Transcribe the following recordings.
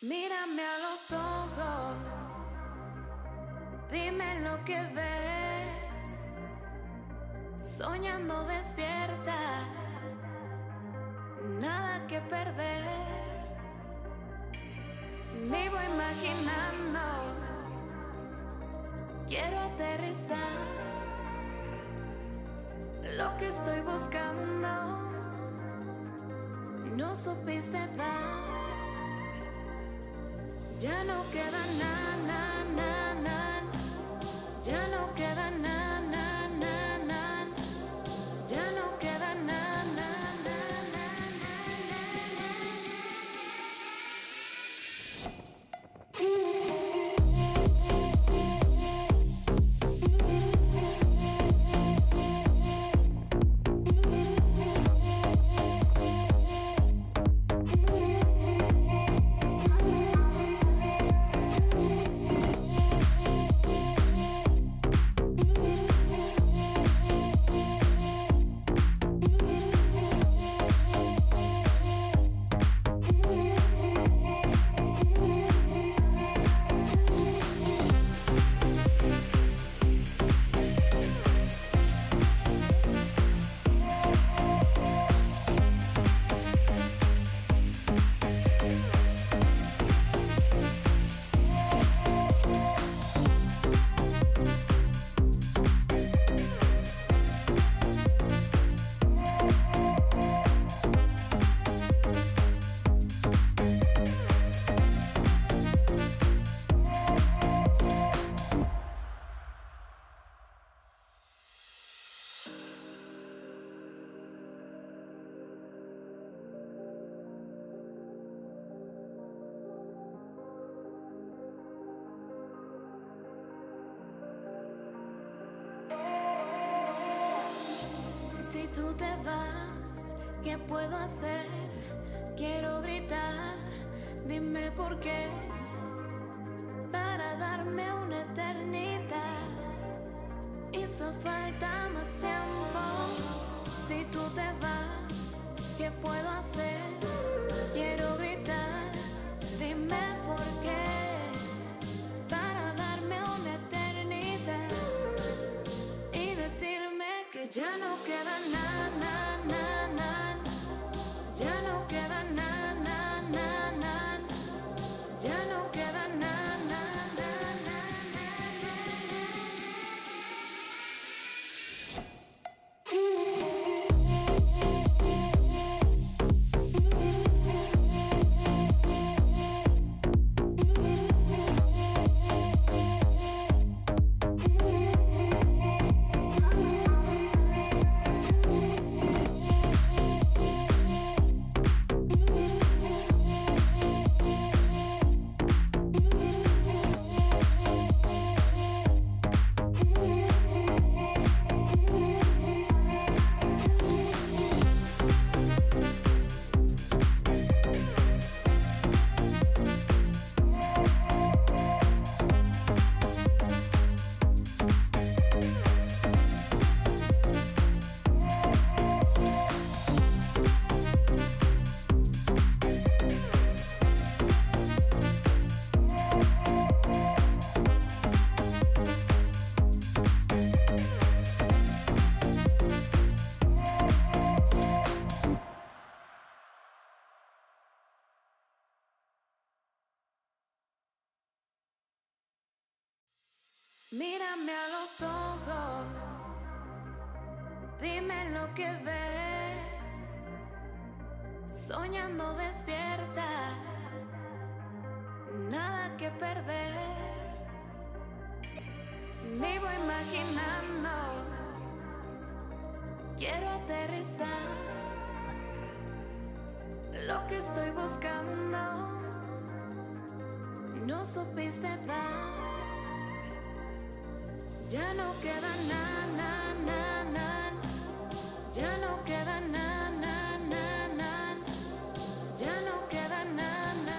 Mírame a los ojos, dime lo que ves, soñando despierta, nada que perder. Vivo imaginando, quiero aterrizar, lo que estoy buscando, no supiste dar. Ya no queda nada, ya no queda nada, ya no queda nada. Si tú te vas, ¿qué puedo hacer? Quiero gritar, dime por qué, para darme una eternidad. Hizo falta más tiempo. Si tú te vas, ¿qué puedo hacer? Quiero gritar, dime por qué, para darme una eternidad y decirme que ya no queda nada, ya no queda nada, ya no queda nada. Mírame a los ojos, dime lo que ves, soñando despierta, nada que perder. Vivo imaginando, quiero aterrizar, lo que estoy buscando, no supiste dar. Ya no queda nada, ya no queda nada, ya no queda nada.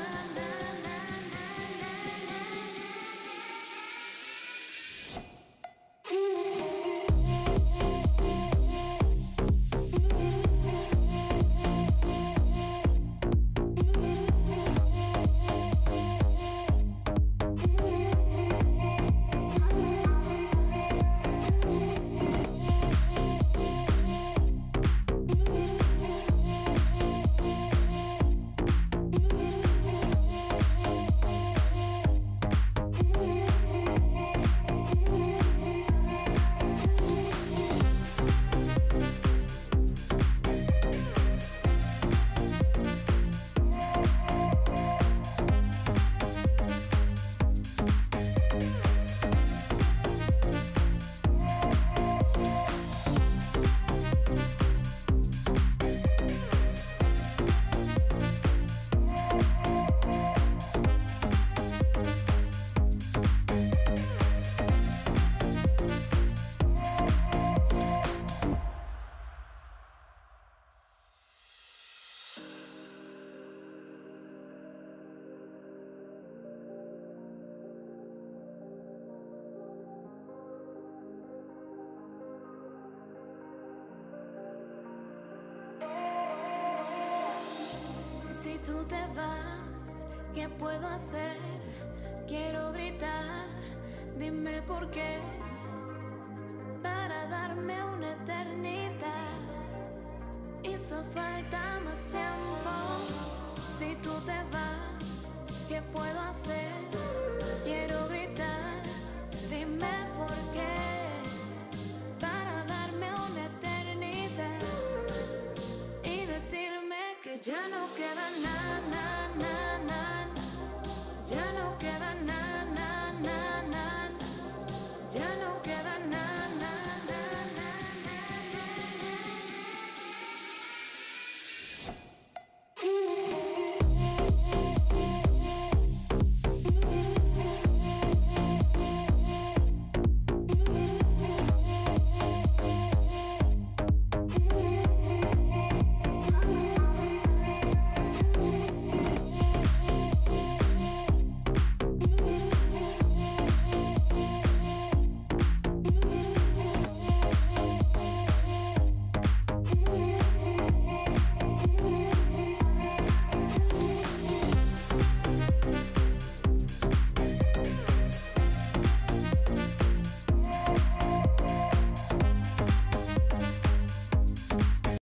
tú te vas, ¿qué puedo hacer? Quiero gritar, dime por qué. Para darme una eternidad hizo falta más tiempo. Si tú te vas, ¿qué puedo hacer? Quiero gritar,